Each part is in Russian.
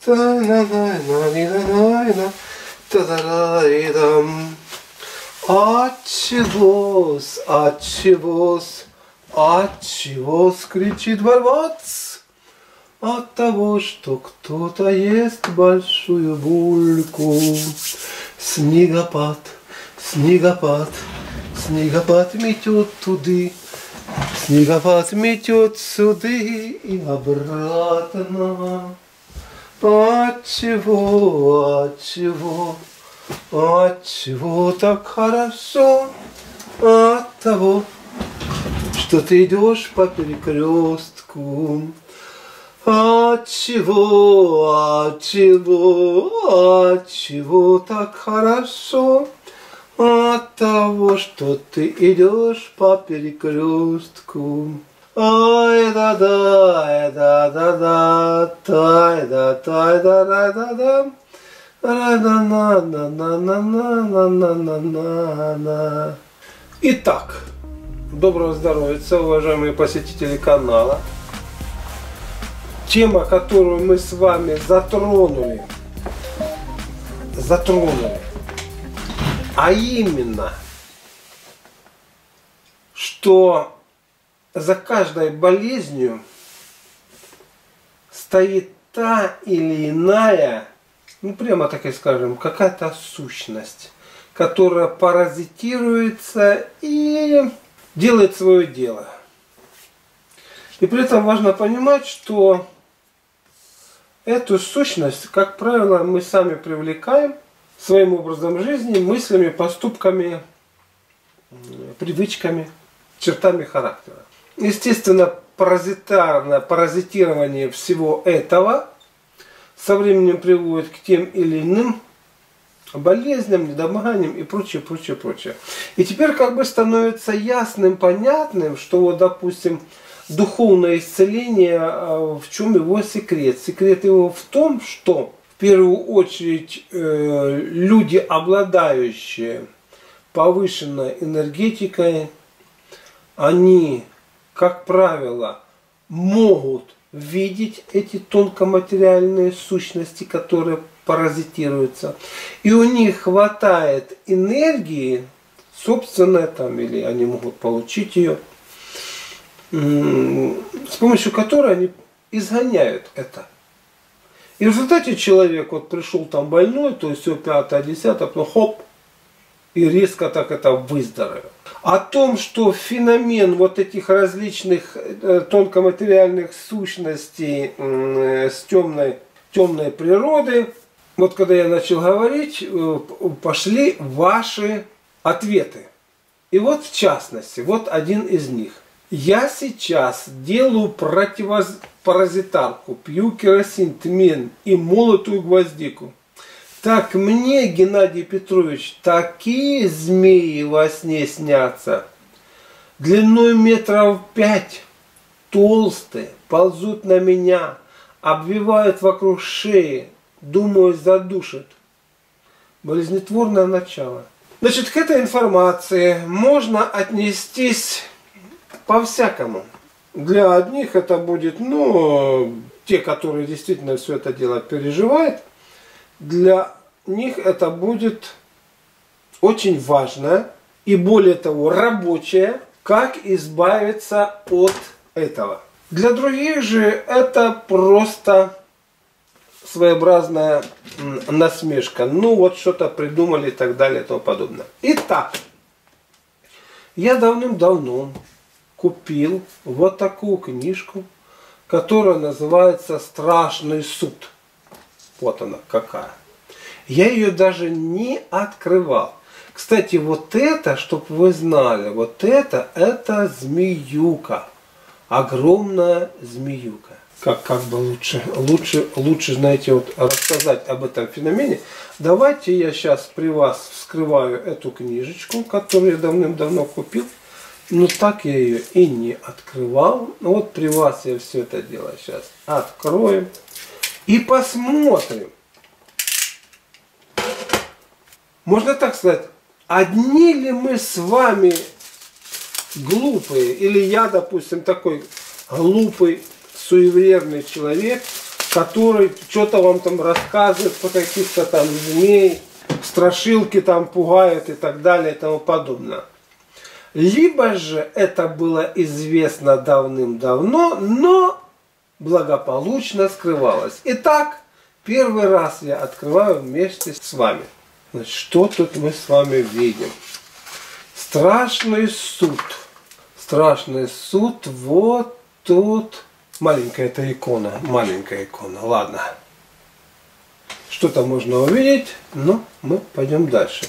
Отчего-с кричит ворваться? От того, что кто-то ест большую бульку. Снегопад, снегопад, снегопад метет туды, снегопад метет сюды и обратно. Отчего, отчего, отчего так хорошо? От того, что ты идешь по перекрестку. Отчего, отчего, отчего так хорошо? От того, что ты идешь по перекрестку. Ай да да, ай да да да, тай да тай да да да да, ра да на на на на на на на на на на. Итак, доброго здоровья, уважаемые посетители канала. Тема, которую мы с вами затронули, а именно, что за каждой болезнью стоит та или иная, ну прямо так и скажем, какая-то сущность, которая паразитируется и делает свое дело. И при этом важно понимать, что эту сущность, как правило, мы сами привлекаем своим образом жизни, мыслями, поступками, привычками, чертами характера. Естественно, паразитирование всего этого со временем приводит к тем или иным болезням, недомоганиям и прочее, прочее, прочее. И теперь как бы становится ясным, понятным, что вот, допустим, духовное исцеление, в чем его секрет? Секрет его в том, что в первую очередь люди, обладающие повышенной энергетикой, они, как правило, могут видеть эти тонкоматериальные сущности, которые паразитируются. И у них хватает энергии, собственной там, или они могут получить ее, с помощью которой они изгоняют это. И в результате человек вот пришел там больной, то есть все 5-10, потом хоп, и резко так это выздоровел. О том, что феномен вот этих различных тонкоматериальных сущностей с темной природы, вот когда я начал говорить, пошли ваши ответы. И вот в частности, вот один из них. Я сейчас делаю противопаразитарку, пью керосин, тмин и молотую гвоздику. Так мне, Геннадий Петрович, такие змеи во сне снятся, длиной 5 метров, толстые, ползут на меня, обвивают вокруг шеи, думаю, задушат. Болезнетворное начало. Значит, к этой информации можно отнестись по-всякому. Для одних это будет, ну, те, которые действительно все это дело переживают, для них это будет очень важно и, более того, рабочее, как избавиться от этого. Для других же это просто своеобразная насмешка. Ну вот что-то придумали и так далее и тому подобное. Итак, я давным-давно купил вот такую книжку, которая называется «Страшный суд». Вот она какая. Я ее даже не открывал. Кстати, вот это, чтобы вы знали, вот это змеюка. Огромная змеюка. Как бы лучше, знаете, вот рассказать об этом феномене. Давайте я сейчас при вас вскрываю эту книжечку, которую я давным-давно купил. Но так я ее и не открывал. Вот при вас я все это дело сейчас откроем. И посмотрим. Можно так сказать, одни ли мы с вами глупые, или я, допустим, такой глупый, суеверный человек, который что-то вам там рассказывает про каких-то там змей, страшилки там пугают и так далее и тому подобное. Либо же это было известно давным-давно, но благополучно скрывалось. Итак, первый раз я открываю вместе с вами. Значит, что тут мы с вами видим? Страшный суд. Страшный суд вот тут. Маленькая эта икона. Маленькая икона. Ладно. Что-то можно увидеть, но мы пойдем дальше.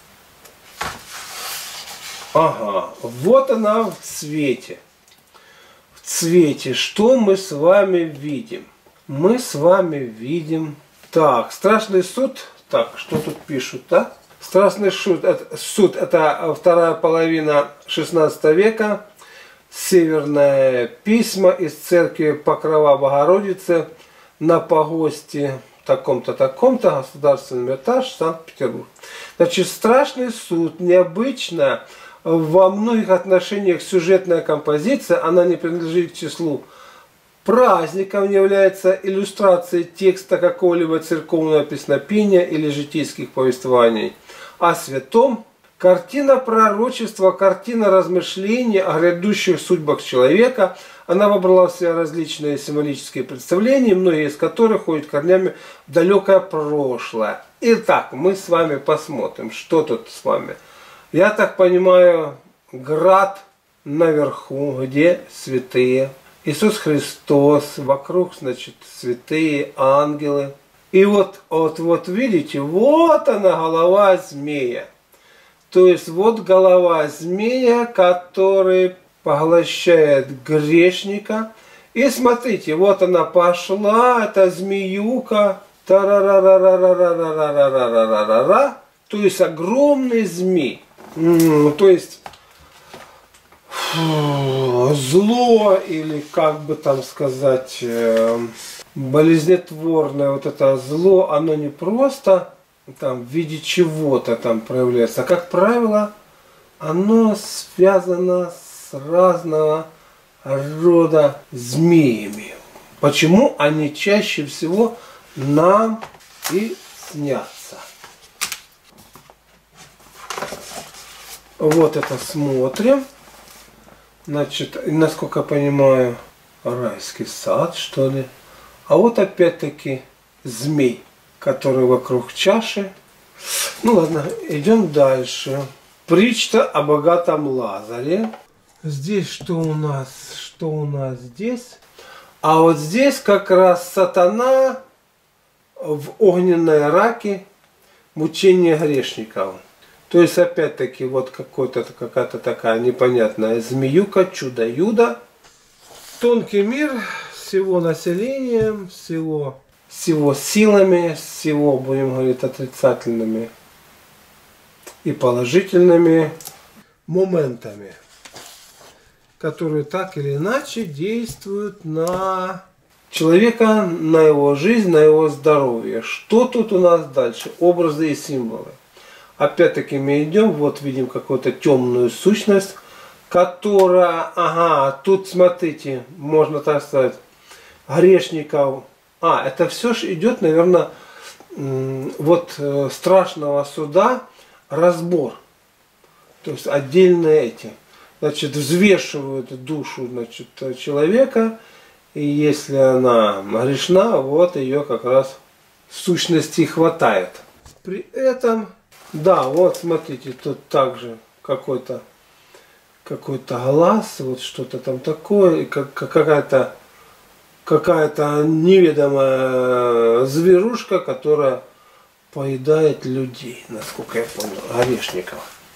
Ага, вот она в цвете. В цвете что мы с вами видим? Мы с вами видим... Так, страшный суд. Так, что тут пишут, да? Страшный суд это вторая половина 16 века. Северное письмо из церкви Покрова Богородицы на погосте таком-то, таком-то, государственный этаж, Санкт-Петербург. Значит, страшный суд необычно во многих отношениях сюжетная композиция, она не принадлежит к числу праздников, не является иллюстрацией текста какого-либо церковного песнопения или житейских повествований о святом. Картина пророчества, картина размышлений о грядущих судьбах человека. Она выбрала в себя различные символические представления, многие из которых ходят корнями в далекое прошлое. Итак, мы с вами посмотрим, что тут с вами. Я так понимаю, град наверху, где святые. Иисус Христос, вокруг, значит, святые ангелы. И вот видите, вот она голова змея. То есть вот голова змея, который поглощает грешника. И смотрите, вот она пошла, эта змеюка. Та-ра-ра-ра-ра-ра-ра-ра-ра-ра-ра-ра. То есть огромный змей. То есть зло, или как бы там сказать, болезнетворное вот это зло, оно не просто там в виде чего-то там проявляется, а как правило оно связано с разного рода змеями. Почему они чаще всего нам и снятся? Вот это смотрим. Значит, насколько я понимаю, райский сад, что ли. А вот опять-таки змей, который вокруг чаши. Ну ладно, идем дальше. Притча о богатом Лазаре. Здесь что у нас? Что у нас здесь? А вот здесь как раз сатана в огненной раке, мучение грешников. То есть опять-таки вот какая-то такая непонятная змеюка, чудо-юдо. Тонкий мир с его населением, с его силами, с его, будем говорить, отрицательными и положительными моментами, которые так или иначе действуют на человека, на его жизнь, на его здоровье. Что тут у нас дальше? Образы и символы. Опять-таки мы идем, вот видим какую-то темную сущность, которая, тут смотрите, можно так сказать, грешников. Это все же идет, наверное, вот страшного суда разбор. То есть отдельные эти. Значит, взвешивают душу, значит, человека, и если она грешна, вот ее как раз сущности хватает. При этом, да, вот смотрите, тут также какой-то глаз, вот что-то там такое, какая-то неведомая зверушка, которая поедает людей, насколько я понял, грешников.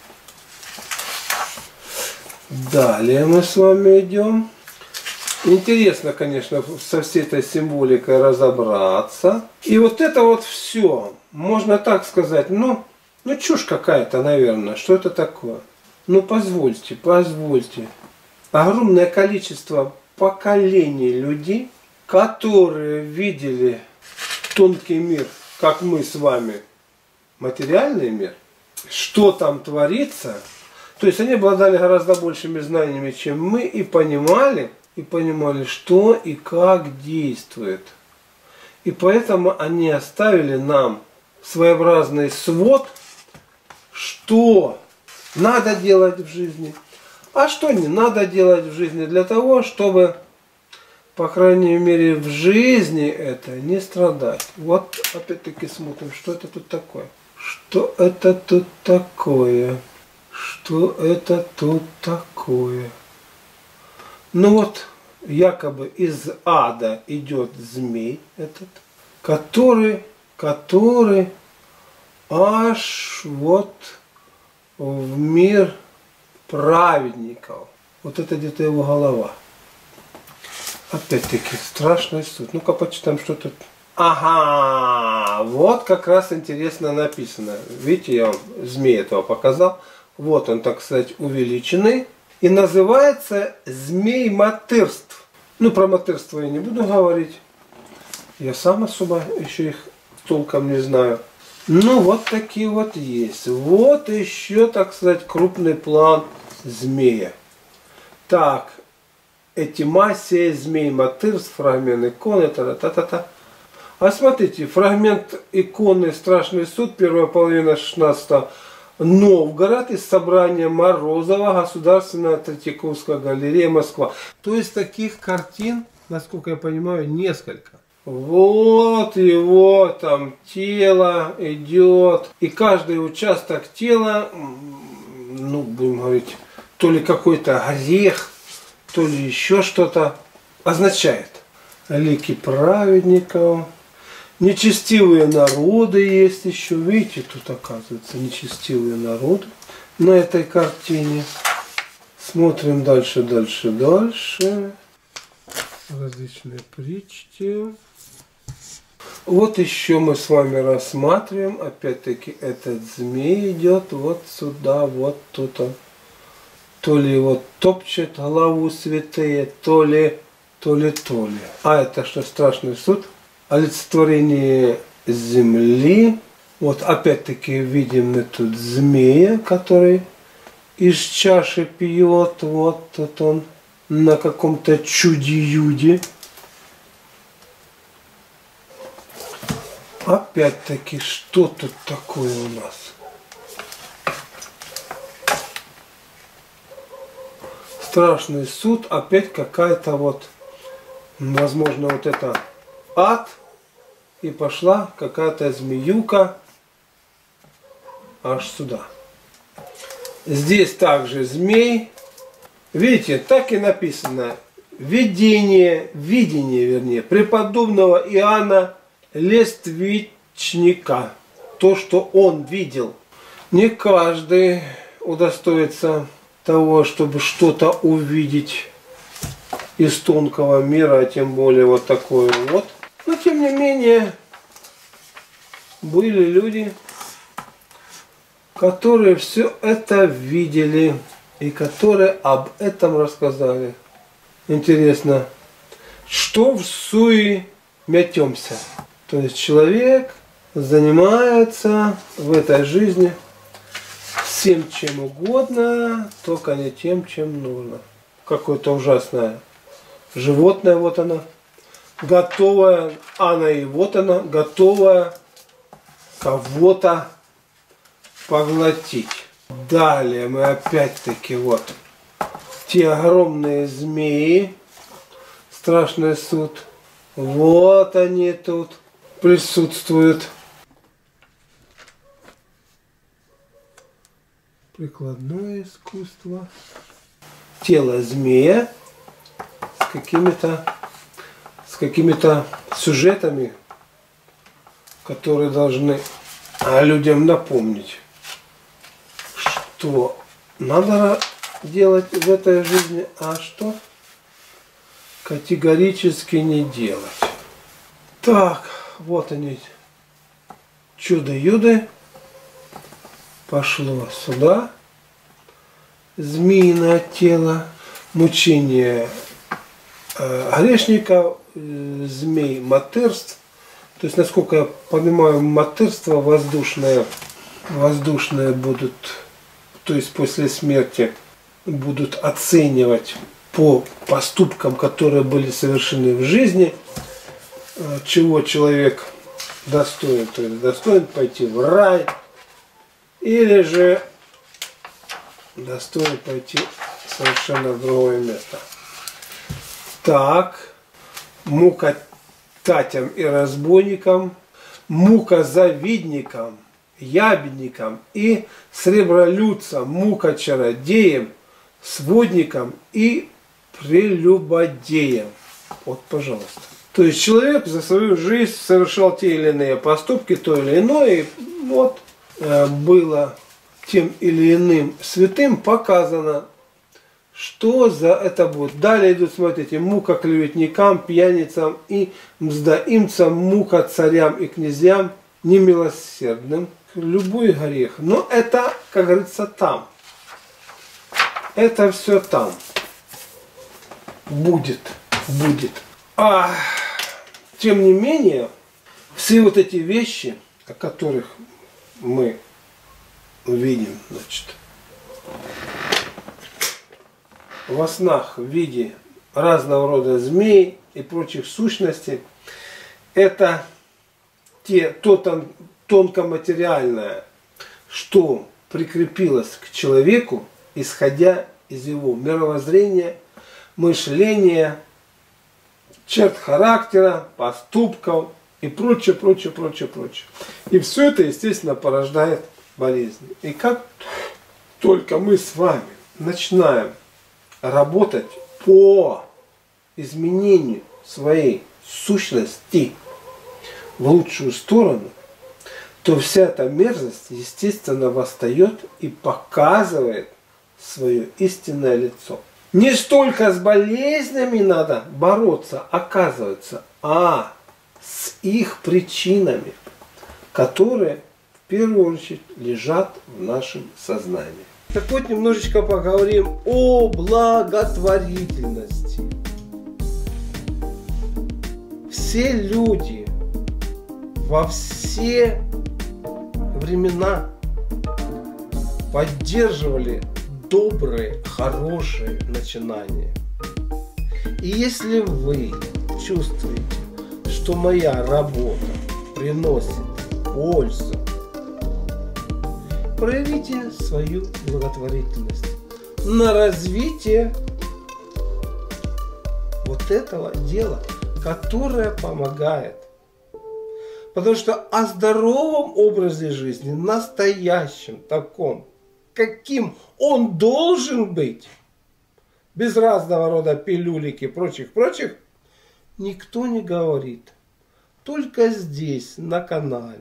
Далее мы с вами идем. Интересно, конечно, со всей этой символикой разобраться. И вот это вот все, можно так сказать, ну чушь какая-то, наверное, что это такое? Ну позвольте. Огромное количество поколений людей, которые видели тонкий мир, как мы с вами, материальный мир, что там творится. То есть они обладали гораздо большими знаниями, чем мы, и понимали, что и как действует. И поэтому они оставили нам своеобразный свод, что надо делать в жизни, а что не надо делать в жизни, для того, чтобы, по крайней мере, в жизни это не страдать. Вот опять-таки смотрим, что это тут такое. Что это тут такое? Что это тут такое? Ну вот, якобы из ада идет змей этот, который аж вот в мир праведников. Вот это где-то его голова. Опять-таки, страшный суд. Ну-ка почитаем, что тут. Ага, вот как раз интересно написано. Видите, я вам змея этого показал. Вот он, так сказать, увеличенный. И называется змей мотырств. Ну, про мотырство я не буду говорить. Я сам особо еще их толком не знаю. Ну, вот такие вот есть. Вот еще, так сказать, крупный план змея. Так, этимасия, змей мотырств, фрагмент иконы, та-та-та-та. А смотрите, фрагмент иконы «Страшный суд», первая половина 16 Новгород из собрания Морозова, Государственная Третьяковская галерея, Москва. То есть таких картин, насколько я понимаю, несколько. Вот его там тело идет. И каждый участок тела, ну, будем говорить, то ли какой-то грех, то ли еще что-то означает. Лики праведников. Нечестивые народы есть еще. Видите, тут оказывается нечестивые народы на этой картине. Смотрим дальше, дальше, дальше. Различные притчи. Вот еще мы с вами рассматриваем. Опять-таки этот змей идет вот сюда, вот тут он. То ли его топчет голову святые, то ли. А это что, страшный суд? Олицетворение земли. Вот опять-таки видим мы тут змея, который из чаши пьет. Вот тут он на каком-то чуде-юде. Опять-таки, что тут такое у нас? Страшный суд. Опять какая-то вот, возможно, вот это ад. И пошла какая-то змеюка аж сюда. Здесь также змей. Видите, так и написано. Видение вернее, преподобного Иоанна Лествичника. То, что он видел. Не каждый удостоится того, чтобы что-то увидеть из тонкого мира, а тем более вот такое вот. Но тем не менее, были люди, которые все это видели и которые об этом рассказали. Интересно, что в суе метемся? То есть человек занимается в этой жизни всем чем угодно, только не тем, чем нужно. Какое-то ужасное животное, вот оно, готовая, она и вот она, готовая кого-то поглотить. Далее мы опять-таки вот те огромные змеи, страшный суд. Вот они тут присутствуют. Прикладное искусство. Тело змея с какими-то сюжетами, которые должны людям напомнить, что надо делать в этой жизни, а что категорически не делать. Так, вот они, чудо-юды, пошло сюда, змеиное тело, мучение грешников, змей мотырств. То есть, насколько я понимаю, мотырство воздушное будут, то есть после смерти будут оценивать по поступкам, которые были совершены в жизни. чего человек достоин. То есть достоин пойти в рай или же достоин пойти совершенно в другое место. Так, мука татям и разбойникам, мука завидникам, ябедникам и сребролюдцам, мука чародеям, сводникам и прелюбодеям. Вот, пожалуйста. То есть человек за свою жизнь совершал те или иные поступки, то или иное, и вот было тем или иным святым показано, что за это будет. Далее идут, смотрите, мука клеветникам, пьяницам и мздоимцам, мука царям и князьям, немилосердным, любой грех. Но это, как говорится, там. Это все там. Будет. Тем не менее, все вот эти вещи, о которых мы видим, значит, во снах в виде разного рода змей и прочих сущностей, это то тонкоматериальное, что прикрепилось к человеку, исходя из его мировоззрения, мышления, черт характера, поступков и прочее. И все это, естественно, порождает болезни. И как только мы с вами начинаем работать по изменению своей сущности в лучшую сторону, то вся эта мерзость, естественно, восстает и показывает свое истинное лицо. Не столько с болезнями надо бороться, оказывается, а с их причинами, которые в первую очередь лежат в нашем сознании. Так вот, немножечко поговорим о благотворительности. Все люди во все времена поддерживали добрые, хорошие начинания. И если вы чувствуете, что моя работа приносит пользу, проявите свою благотворительность на развитие вот этого дела, которое помогает. Потому что о здоровом образе жизни, настоящем таком, каким он должен быть, без разного рода пилюлек и прочих, никто не говорит. Только здесь, на канале.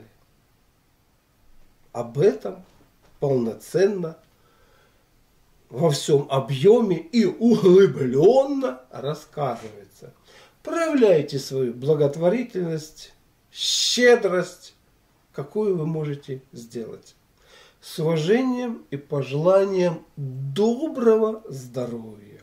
Об этом полноценно, во всем объеме и углубленно рассказывается. Проявляйте свою благотворительность, щедрость, какую вы можете сделать. С уважением и пожеланием доброго здоровья.